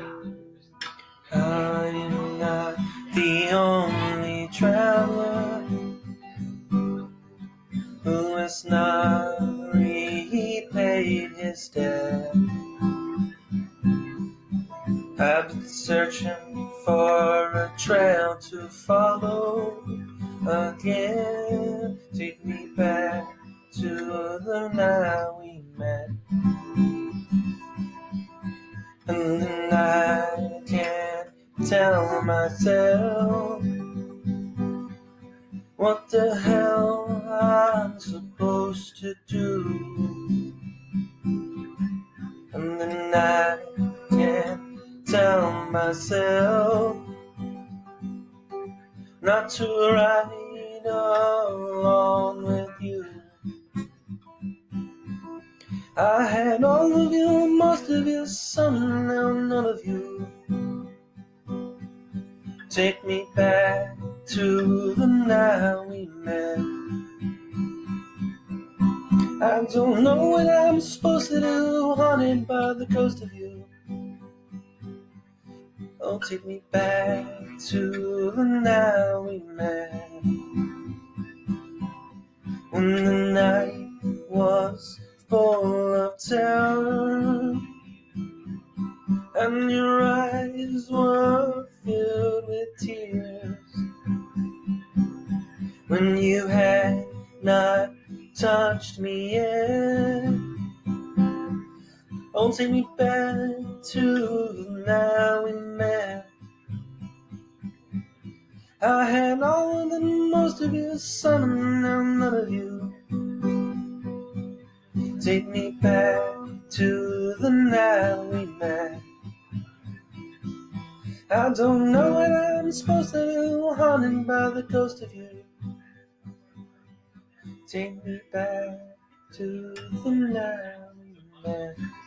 I am not the only traveler who has not repaid his debt. I've been searching for a trail to follow again. Take me back to the night we met. And then I can't tell myself what the hell I'm supposed to do. And then I can't tell myself not to ride along with you. I had all of you, most of you, some, now none of you. Take me back to the night we met. I don't know what I'm supposed to do, haunted by the ghost of you. Oh, take me back to the night we met. When the night was full of terror and your eyes were filled with tears, when you had not touched me yet. Oh, take me back to the night we met. I had all of the most of you, some, now none of you. Take me back to the night we met. I don't know what I'm supposed to do, haunted by the ghost of you. Take me back to the night we met.